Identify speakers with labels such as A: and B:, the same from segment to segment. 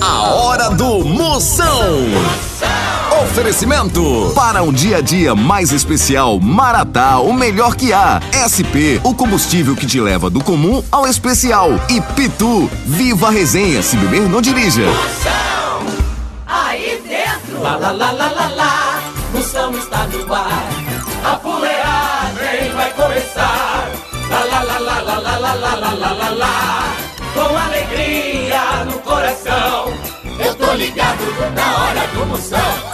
A: A hora do Moção. Oferecimento para um dia a dia mais especial, Maratá, o melhor que há. SP, o combustível que te leva do comum ao especial. E Pitu, viva a resenha, se beber não dirija.
B: Moção, aí dentro, lá lá lá lá lá lá, Moção está no ar, a fuleagem vai começar, lá lá lá lá lá lá lá lá lá lá lá lá, com alegria no coração, eu tô ligado na hora do Moção.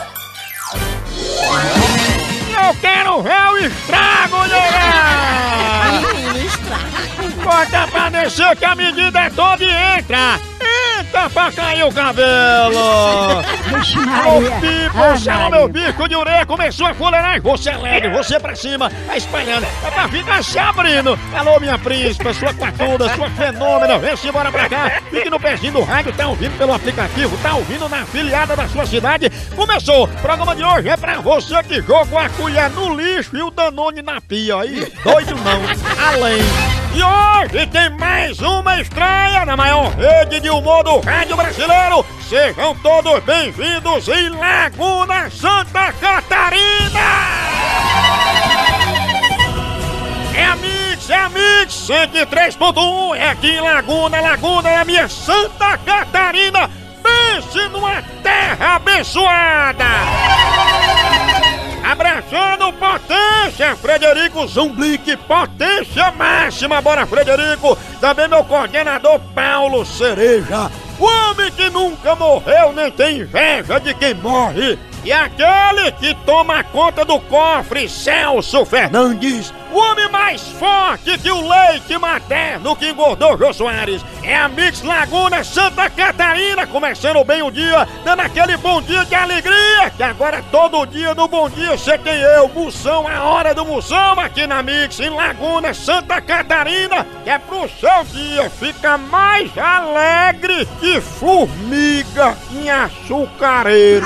C: Eu quero ver o estrago,
D: Menino, estrago.
C: Bota pra descer que a medida é toda e entra. Entra pra cair o cabelo. Ô Pipo, chama meu bico de orelha, começou a fuleirar. Você é leve, você pra cima, vai espalhando. É pra ficar se abrindo. Alô, minha príncipa, sua quatuda, sua fenômena. Vem-se embora pra cá. Fique no pezinho do rádio, tá ouvindo pelo aplicativo, tá ouvindo na afiliada da sua cidade. Começou. O programa de hoje é pra você que jogou a colher no lixo e o Danone na pia. Aí, doido não. Além. E hoje tem mais uma estreia na maior rede de humor do rádio brasileiro. Sejam todos bem-vindos em Laguna, Santa Catarina! É a Mix 103.1, é aqui em Laguna é a minha Santa Catarina. Pense numa terra abençoada! Abraçando potência, Frederico Zumblick, potência máxima, bora Frederico! Também meu coordenador Paulo Cereja, o homem que nunca morreu nem tem inveja de quem morre. E aquele que toma conta do cofre, Celso Fernandes, o homem mais forte que o leite materno que engordou Jô Soares. É a Mix Laguna, Santa Catarina, começando bem o dia, dando aquele bom dia de alegria, que agora todo dia no Bom Dia você tem eu, Moção, a hora do Moção, aqui na Mix, em Laguna, Santa Catarina, que é pro seu dia ficar mais alegre que formiga em açucareiro.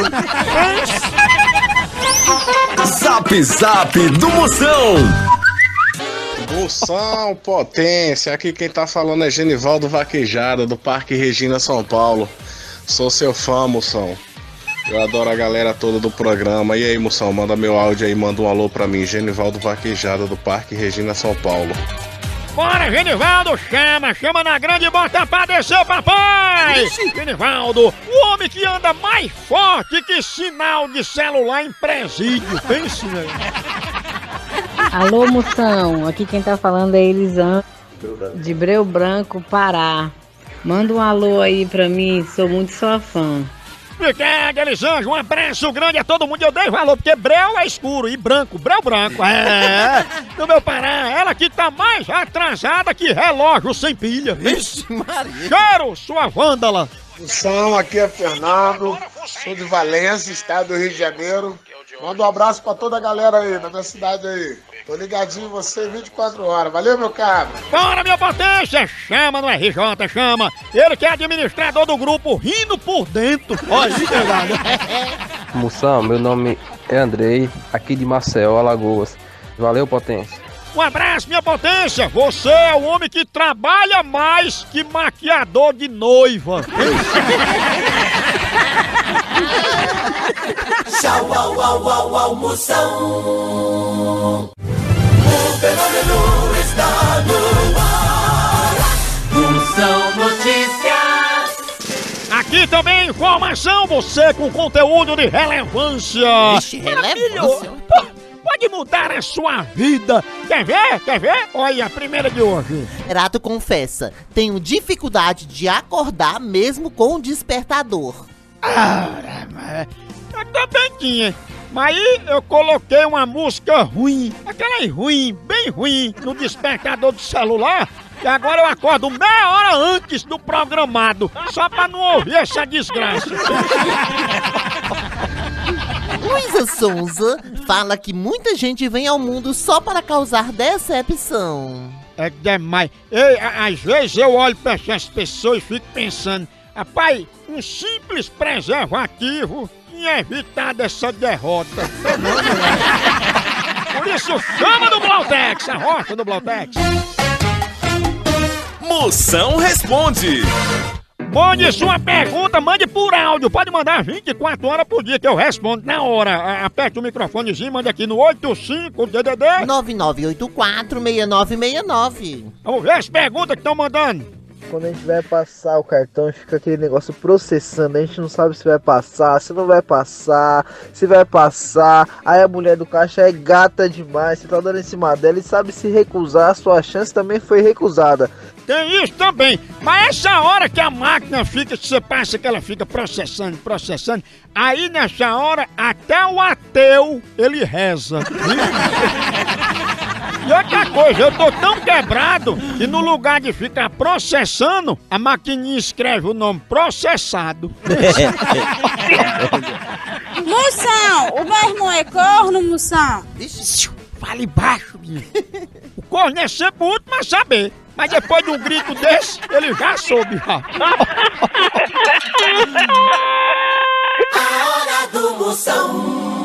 A: Zap Zap do Moção.
E: Moção, potência, aqui quem tá falando é Genivaldo Vaquejada, do Parque Regina, São Paulo. Sou seu fã, Moção. Eu adoro a galera toda do programa. E aí, Moção, manda meu áudio aí, manda um alô pra mim. Genivaldo Vaquejada, do Parque Regina, São Paulo.
C: Bora, Genivaldo, chama na grande e bota pra descer, papai! Genivaldo, o homem que anda mais forte que sinal de celular em presídio, pense aí.
D: Alô, Moção, aqui quem tá falando é Elisandro, de Breu Branco, Pará. Manda um alô aí pra mim, sou muito sua fã.
C: Obrigado, Elisângela, um abraço grande a todo mundo. Eu dei valor, porque breu é escuro e branco, breu branco. É, no meu Pará, ela que tá mais atrasada que relógio sem pilha.
F: Vixe Maria.
C: Cheiro, sua vândala.
G: Moção, aqui é Fernando, sou de Valência, estado do Rio de Janeiro. Manda um abraço pra toda a galera aí, da minha cidade aí. Tô ligadinho em você 24 horas. Valeu, meu cabra.
C: Bora, minha potência! Chama no RJ, chama. Ele que é administrador do grupo Rindo por Dentro. Olha aí, pegada.
H: Moção, meu nome é Andrei, aqui de Maceió, Alagoas. Valeu, potência.
C: Um abraço, minha potência! Você é o homem que trabalha mais que maquiador de noiva.
B: Tchau, au, au, au, au, Moção. O fenômeno está no ar. Moção Notícias.
C: Aqui também informação, você com conteúdo de relevância.
F: Vixe, relevância.
C: Pode mudar a sua vida. Quer ver? Quer ver? Olha a primeira de hoje.
F: Renato confessa, tenho dificuldade de acordar mesmo com o despertador.
C: Eu também tinha. Mas aí eu coloquei uma música ruim, aquela ruim, bem ruim, no despertador do celular. E agora eu acordo meia hora antes do programado, só pra não ouvir essa desgraça.
F: Luísa Sonza fala que muita gente vem ao mundo só para causar decepção.
C: É demais. Ei, às vezes eu olho pra essas pessoas e fico pensando, rapaz, um simples preservativo tinha evitado essa derrota. Por isso chama do Blautex, a rocha do Blautex.
A: Moção responde.
C: Mande sua pergunta, mande por áudio. Pode mandar 24 horas por dia que eu respondo na hora. Aperte o microfonezinho, mande aqui no 85-DDD
F: 9984-6969.
C: Vamos ver as perguntas que estão mandando.
I: Quando a gente vai passar o cartão, fica aquele negócio processando. A gente não sabe se vai passar, se não vai passar, se vai passar. Aí a mulher do caixa é gata demais. Você tá dando em cima dela e sabe se recusar. A sua chance também foi recusada.
C: Tem isso também. Mas essa hora que a máquina fica, que você passa, que ela fica processando. Aí nessa hora, até o ateu, ele reza. E outra coisa, eu tô tão quebrado que no lugar de ficar processando, a maquininha escreve o nome processado.
J: Moção, o meu irmão é corno, moção?
C: Fale baixo, menino. O corno é sempre o último a saber. Mas depois de um grito desse, ele já soube.
B: A hora do Moção.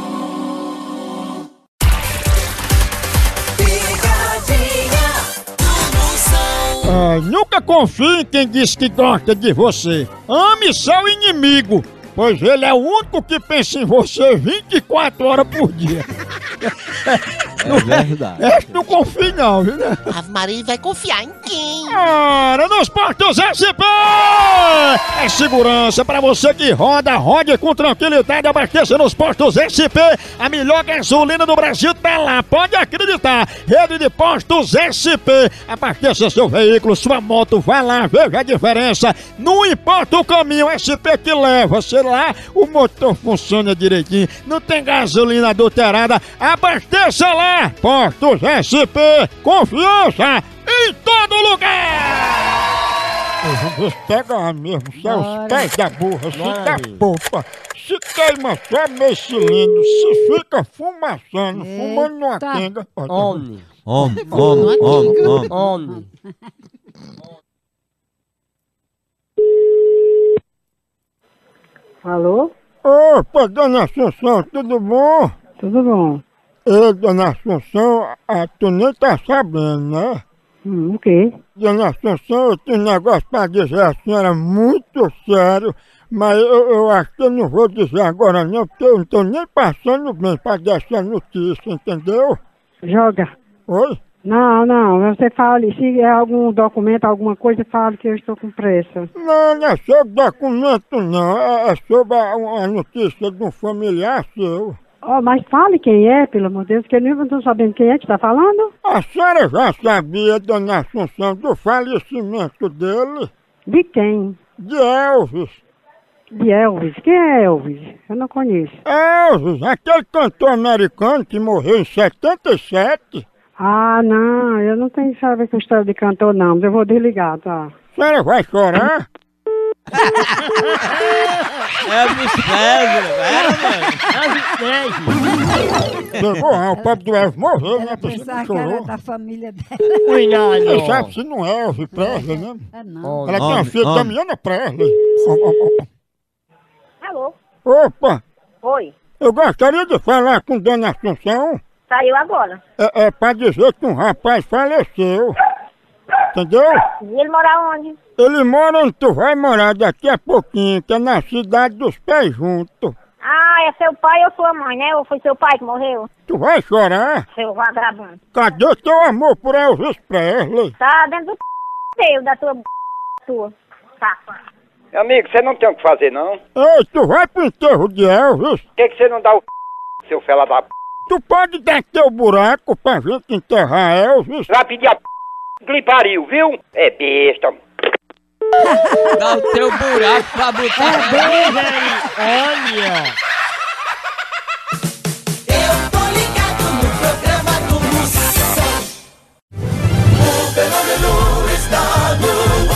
C: Nunca confie em quem diz que gosta de você. Ame seu inimigo, pois ele é o único que pensa em você 24 horas por dia.
K: É verdade.
C: Não confie não, viu, né?
F: Ave Maria vai confiar em quem?
C: Ora, nos postos SP! É segurança pra você que rode com tranquilidade, abasteça nos postos SP. A melhor gasolina do Brasil tá lá, pode acreditar. Rede de postos SP. Abasteça seu veículo, sua moto, vai lá, veja a diferença. Não importa o caminho, SP que leva, sei lá, o motor funciona direitinho, não tem gasolina adulterada. Abasteça lá! Postos SP, confiança em todo lugar! Vamos pegar mesmo, só os pés da burra, se dá polpa, se queima só meio cilindro, se fica fumaçando, fumando numa quenga.
K: Homem.
L: Alô?
C: Opa, dona Assunção, tudo bom?
L: Tudo bom.
C: Ei, dona Assunção, tu nem tá sabendo, né?
L: O quê?
C: Dona Assunção, eu tenho um negócio pra dizer à senhora muito sério, mas eu acho que eu não vou dizer agora não, porque eu não tô nem passando bem pra dar essa notícia, entendeu?
L: Joga.
C: Oi?
L: Não, você fale, se é algum documento, alguma coisa, fale que eu estou com pressa.
C: Não é sobre documento não, é sobre a notícia de um familiar seu.
L: Mas fale quem é, pelo amor de Deus, que eu nem estou sabendo quem é que está falando.
C: A senhora já sabia, dona Assunção, do falecimento dele?
L: De quem?
C: De Elvis.
L: De Elvis? Quem é Elvis? Eu não conheço.
C: Elvis, aquele cantor americano que morreu em 77.
L: Não, eu não tenho que saber com história de cantor não, mas eu vou desligar, tá?
C: A senhora vai chorar?
K: Elvis Presley,
C: Chegou, o pobre do Elvis morreu, né?
M: Pensar que era da família dela.
C: Você sabe se não é Elvis Presley, né?
M: Não.
C: Ela tem uma filha, Damiana Presley.
N: Alô?
C: Opa!
N: Oi.
C: Eu gostaria de falar com dona Assunção.
N: Saiu agora.
C: É pra dizer que um rapaz faleceu. Entendeu?
N: E ele mora onde?
C: Ele mora onde tu vai morar daqui a pouquinho, que é na cidade dos Pés Juntos.
N: É seu pai ou sua mãe, né? Ou foi seu pai que morreu?
C: Tu vai chorar?
N: Seu vagabundo.
C: Cadê teu amor por Elvis Presley?
N: Tá dentro do teu, da tua Tá.
O: Meu amigo, você não tem o que fazer, não?
C: Ei, tu vai pro enterro de Elvis?
O: Por que você não dá o seu fela da
C: Tu pode dar teu buraco pra gente enterrar Elvis?
O: Vai pedir a glipariu, viu? É besta.
K: Dá o teu buraco pra botar.
B: Olha! Eu tô ligado no programa do Moção. O fenômeno está no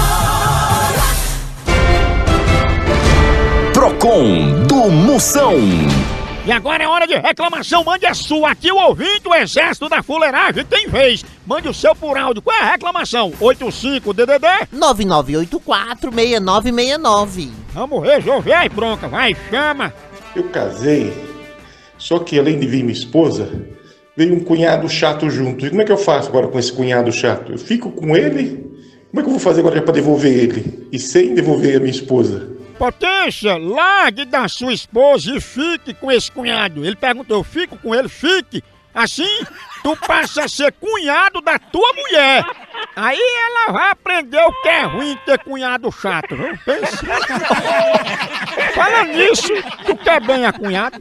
B: ar.
A: Procon do Moção.
C: E agora é hora de reclamação, mande a sua. Aqui o ouvinte, o exército da fuleiragem tem vez. Mande o seu por áudio. Qual é a reclamação? 85-DDD
F: 9984-6969.
C: Vamos resolver aí, bronca. Vai, chama.
P: Eu casei, só que além de vir minha esposa, veio um cunhado chato junto. E como é que eu faço agora com esse cunhado chato? Eu fico com ele, Como é que eu vou fazer agora pra devolver ele? E sem devolver a minha esposa?
C: Potência, largue da sua esposa e fique com esse cunhado. Ele perguntou, eu fico com ele? Fique. Assim, tu passa a ser cunhado da tua mulher. Aí ela vai aprender o que é ruim ter cunhado chato, viu? Pensa. Fala nisso, tu quer bem a cunhada?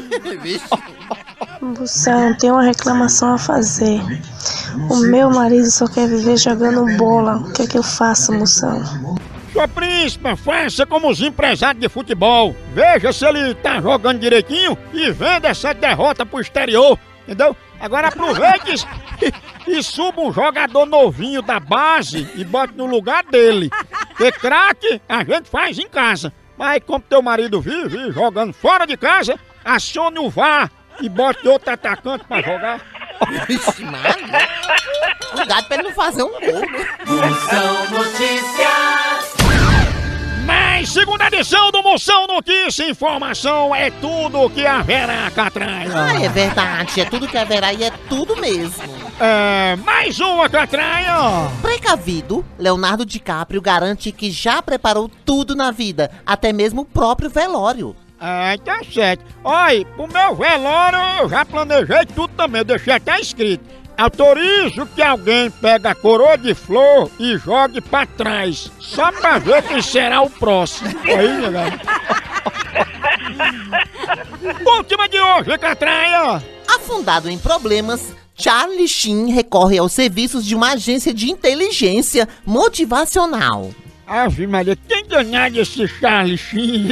Q: Moção, tem uma reclamação a fazer. O meu marido só quer viver jogando bola. O que é que eu faço, moção?
C: Sua príncipa, faça como os empresários de futebol. Veja se ele tá jogando direitinho e venda essa derrota pro exterior. Entendeu? Agora aproveite e suba um jogador novinho da base e bote no lugar dele. Porque craque a gente faz em casa. Mas como teu marido vive jogando fora de casa, acione o VAR e bote outro atacante pra jogar.
F: Vixe, mano. Cuidado pra ele não fazer um gol, né?
B: Moção Notícias.
C: Mas segunda edição do Moção Notícia, informação é tudo que haverá, Catraia.
F: Ah, é verdade, é tudo que haverá e é tudo mesmo.
C: Mais uma, Catraia.
F: Precavido, Leonardo DiCaprio garante que já preparou tudo na vida, até mesmo o próprio velório.
C: Tá certo. Olha, pro meu velório eu já planejei tudo também, eu deixei até escrito. Autorizo que alguém pegue a coroa de flor e jogue pra trás, só pra ver quem será o próximo. Aí, galera. Última de hoje, Catraia.
F: Afundado em problemas, Charlie Sheen recorre aos serviços de uma agência de inteligência motivacional.
C: Ave Maria, quem danado esse Charlie Sheen?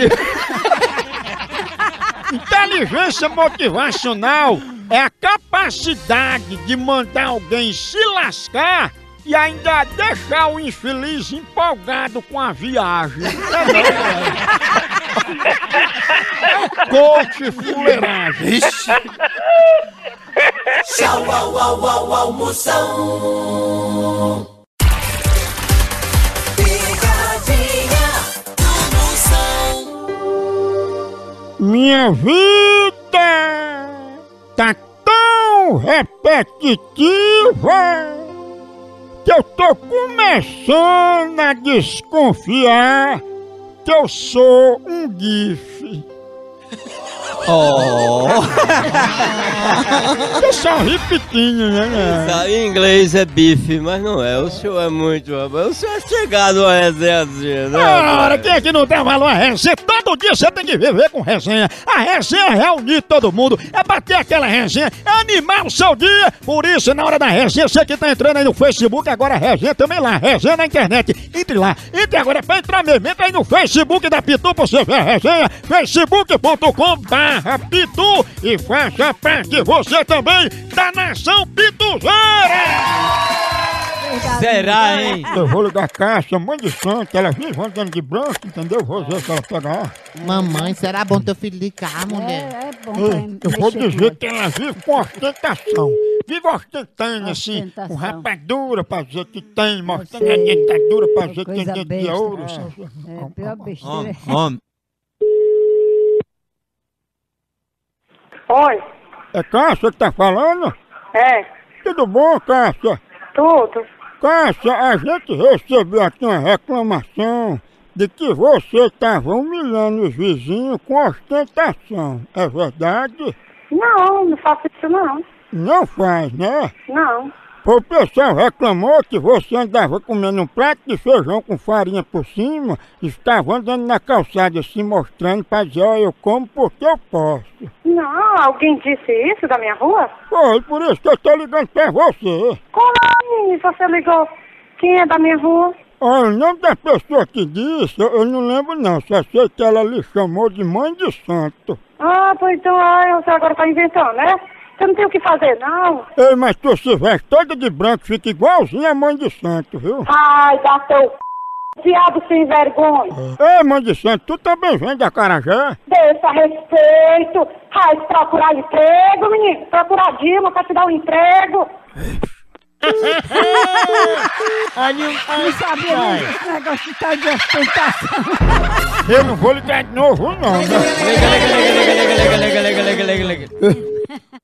C: Inteligência motivacional é a capacidade de mandar alguém se lascar e ainda deixar o infeliz empolgado com a viagem. Coach fuleiragem.
B: Tchau, au, au, au, au, Moção. Pegadinha do Moção.
C: Minha vida tá tão repetitiva que eu tô começando a desconfiar que eu sou um GIF. Eu só repetindo, né?
K: Em inglês é bife, mas não é. O senhor é muito... O senhor é chegado a resenha, né?
C: Ora, quem é que não tem valor a resenha? Todo dia você tem que viver com resenha. A resenha é reunir todo mundo, é bater aquela resenha, é animar o seu dia. Por isso, na hora da resenha, você que tá entrando aí no Facebook, agora a resenha também lá. Resenha na internet. Entre lá. Entre agora, pra entrar mesmo. Entra aí no Facebook da Pitu pra você ver a resenha. facebook.com/Pitu e faça parte você também da Nação Pituzeira!
K: Será, hein?
C: Eu vou ligar a Caixa, mãe de santo, ela vive andando de branco, entendeu? Vou ver se ela pegar.
F: Mamãe, será bom teu filho ligar, mulher?
L: É bom
C: Eu vou dizer que ela vive com ostentação. Vive ostentando, assim, com rapadura pra dizer que tem, mostrando a dentadura pra dizer que tem dente de ouro.
L: É, pior besteira.
R: Oi.
C: É Cássia que tá falando?
R: É.
C: Tudo bom, Cássia?
R: Tudo.
C: Cássia, a gente recebeu aqui uma reclamação de que você estava humilhando os vizinhos com ostentação. É verdade?
R: Não, não faço isso não.
C: Não faz, né?
R: Não.
C: O pessoal reclamou que você andava comendo um prato de feijão com farinha por cima, estava andando na calçada se mostrando para dizer, ó, eu como porque eu posso.
R: Não, alguém disse isso da minha rua?
C: Foi, por isso que eu estou ligando para você.
R: Como assim você ligou? Quem é da minha rua?
C: Olha, o nome da pessoa que disse, eu não lembro não, só sei que ela lhe chamou de mãe de santo.
R: Ah, pois então, você agora tá inventando, né? Você não tem o que fazer, não.
C: Ei, mas tu se veste toda de branco, fica igualzinha a mãe de santo, viu?
R: Ai, dá teu diabo sem vergonha.
C: Ei, mãe de santo, tu também vem da Acarajé?
R: Deixa respeito. Vai procurar emprego, menino. Procurar Dilma pra te dar um emprego.
L: Não sabia esse negócio de tal de ostentação.
C: Eu não vou ligar de novo, não.
K: Liga.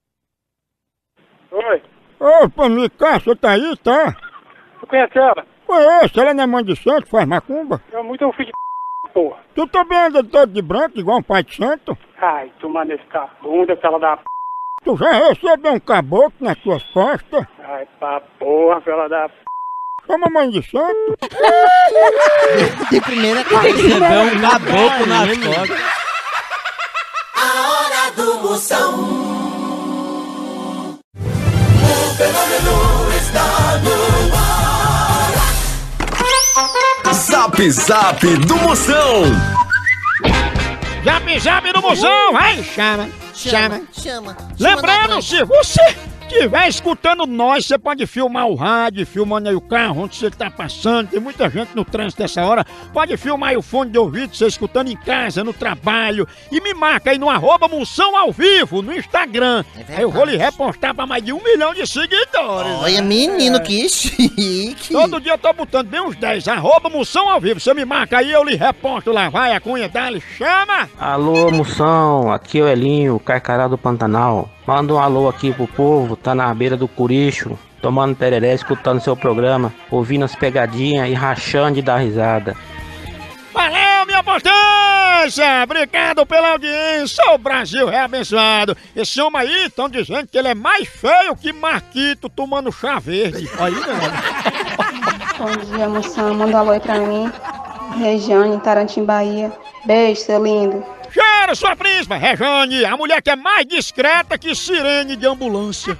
S: Oi.
C: Opa, Mica, você tá aí, tá?
S: Tu conhece ela?
C: conheço, ela não é mãe de santo, faz macumba?
S: É muito filho de porra.
C: Tu também anda todo de branco, igual um pai de santo?
S: Ai, tu manda esse bunda, fela da
C: Tu já recebeu um caboclo nas tuas costas?
S: Ai, pra porra, fela da
C: Chama mãe de santo?
F: De primeira
K: Recebeu um caboclo nas costas.
B: A hora do Moção. O fenômeno está no ar.
A: Zap Zap do Moção.
C: Zap Zap do Moção, vai! Chama. Lembrando, se você estiver escutando nós, você pode filmar o rádio, filmando aí o carro onde você está passando. Tem muita gente no trânsito dessa hora. Pode filmar aí o fone de ouvido, você escutando em casa, no trabalho. E me marca aí no @Moção ao vivo, no Instagram. Aí eu vou lhe repostar para mais de 1 milhão de seguidores.
F: Olha, menino, que chique.
C: Todo dia eu tô botando bem uns 10, @Moção ao vivo. Você me marca aí, eu lhe reposto lá. Vai, a cunha dali, chama!
H: Alô, Moção, aqui é o Elinho, Carcará do Pantanal. Manda um alô aqui pro povo, tá na beira do Curicho, tomando tereré, escutando seu programa, ouvindo as pegadinhas e rachando de dar risada.
C: Valeu, minha potência! Obrigado pela audiência! O Brasil é abençoado! Esse homem aí, estão dizendo que ele é mais feio que Marquito tomando chá verde. Aí,
T: Bom dia, Moção. Manda um alô aí pra mim. Regiane, Tarantim, Bahia. Beijo, seu lindo.
C: Cheiro, sua príncipa! Rejane, a mulher que é mais discreta que sirene de ambulância.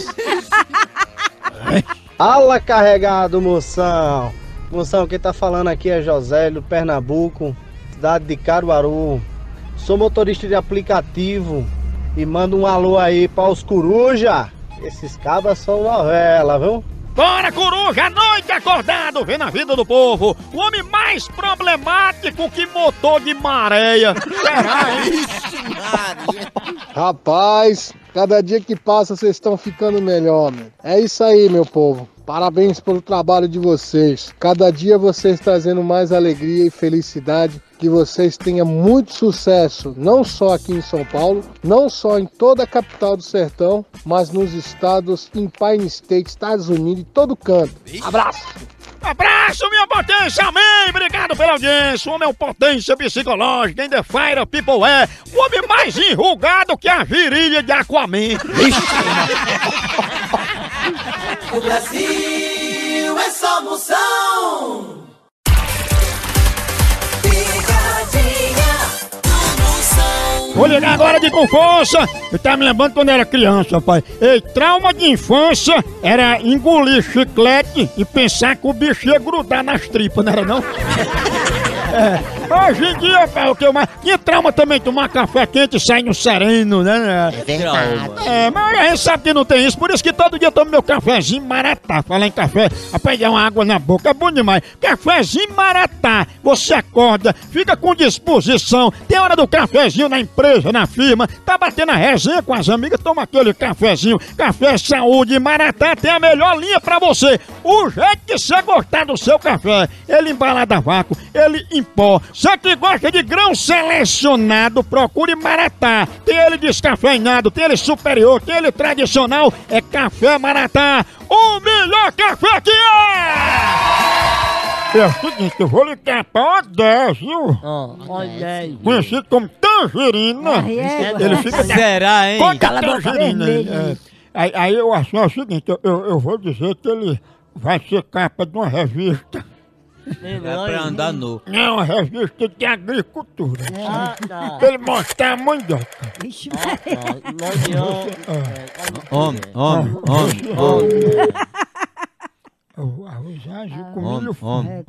I: Ala carregado, Moção. Moção, quem tá falando aqui é Josélio, Pernambuco, cidade de Caruaru. Sou motorista de aplicativo e mando um alô aí para os coruja. Esses cabas são novela, viu?
C: Bora, coruja, à noite acordado, vendo a vida do povo. O homem mais problemático que motor de maréia.
G: Rapaz, cada dia que passa vocês estão ficando melhor, meu. É isso aí, meu povo. Parabéns pelo trabalho de vocês. Cada dia vocês trazendo mais alegria e felicidade. Que vocês tenham muito sucesso, não só aqui em São Paulo, não só em toda a capital do sertão, mas nos estados, em Pine State, Estados Unidos, em todo canto. Abraço!
C: Abraço, minha potência, amém! Obrigado pela audiência. O homem é uma potência psicológica, ainda fire people é. O homem mais enrugado que a virilha de Aquaman.
B: O Brasil é só Moção.
C: Vou ligar agora de com força. Eu tava me lembrando quando era criança, pai. Ei, trauma de infância era engolir chiclete e pensar que o bicho ia grudar nas tripas, não era não? Hoje em dia, pai, o que eu mais... Tinha trauma também de tomar café quente e sair no sereno, né? Mas a gente sabe que não tem isso, por isso que todo dia eu tomo meu cafezinho maratá. Falar em café, a pegar uma água na boca, é bom demais. Cafezinho maratá, você acorda, fica com disposição, tem hora do cafezinho na empresa, na firma, tá batendo a resenha com as amigas, toma aquele cafezinho. Café Saúde Maratá tem a melhor linha pra você. O jeito que você gostar do seu café, ele embalado a vácuo, ele em pó. Você que gosta de grão selecionado, procure Maratá. Tem ele descafeinado, tem ele superior, tem ele tradicional. É Café Maratá, o melhor café que é! É o seguinte, eu vou ligar pra Odésio. Conhecido como Tangerina. Ele fica...
K: Será, hein?
C: Cala a boca, Tangerina. Aí eu acho o seguinte, eu vou dizer que ele vai ser capa de uma revista.
K: É pra andar nu.
C: Não, uma revista de agricultura. Pra ele mostrar a mandioca.
K: Homem.
C: O arroz ágil com milho
K: Homem.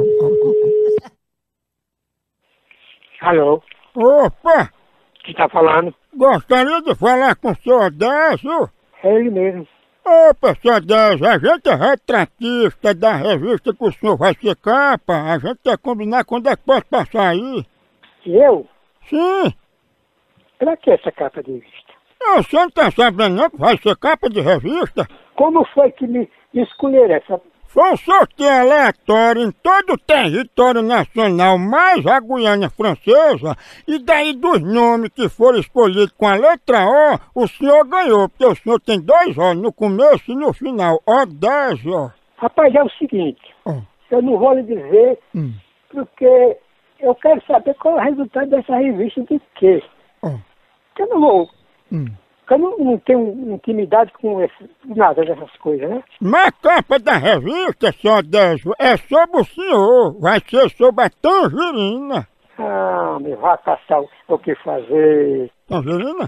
S: Alô?
C: Opa!
S: Quem tá falando?
C: Gostaria de falar com o senhor Odésio?
S: É ele mesmo.
C: Opa, senhor Odésio, a gente é retratista da revista que o senhor vai ser capa. A gente quer combinar quando é que pode passar aí.
S: Eu?
C: Sim.
S: Pra que essa capa de revista?
C: O senhor não tá sabendo não que vai ser capa de revista?
S: Como foi que me escolheram essa?
C: Foi um sorteio aleatório em todo o território nacional, mais a Guiana Francesa, e daí dos nomes que foram escolhidos com a letra O, o senhor ganhou, porque o senhor tem 2 O no começo e no final, Odésio.
S: Rapaz, é o seguinte, eu não vou lhe dizer, porque eu quero saber qual é o resultado dessa revista de quê. Porque eu não vou... Porque eu não tenho intimidade com nada dessas coisas, né?
C: Mas a capa da revista, só 10, é sobre o senhor. Vai ser sobre a tangerina.
S: Ah, me vai caçar o que fazer.
C: Tangerina?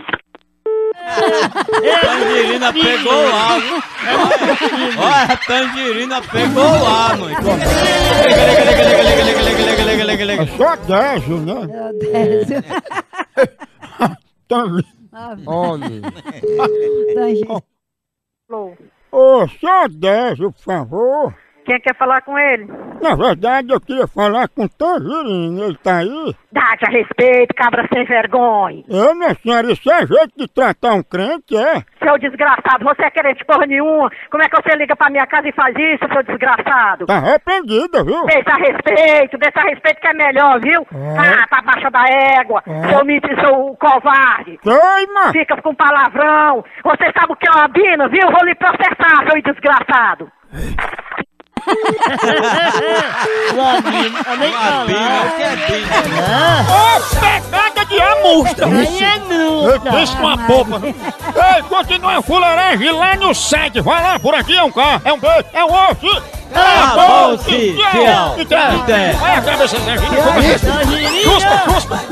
K: Tangerina pegou o ar, viu? Olha, a tangerina pegou o ar, mãe.
C: É só 10, né?
K: Homem.
C: Ô, só 10, por favor.
R: Quem quer falar com ele?
C: Na verdade, eu queria falar com o Tangerina. Ele tá aí?
R: Dá-te a respeito, cabra sem vergonha.
C: Minha senhora, isso é jeito de tratar um crente, é?
R: Seu desgraçado, você é querente porra nenhuma. Como é que você liga pra minha casa e faz isso, seu desgraçado?
C: Tá arrependida, viu?
R: Deixa a respeito que é melhor, viu? Tá baixa da égua. Seu mito, seu covarde.
C: Queima!
R: Fica com palavrão. Você sabe o que é uma bina, viu? Vou lhe processar, seu desgraçado.
C: Pegada de amostra! Pensa com a popa! Ei, continua a fuleiragem lá no site! Vai lá, por aqui é um K, é um B, é um osso!
K: Acabou-se!
C: Olha a cabeça da gente! Cuspa!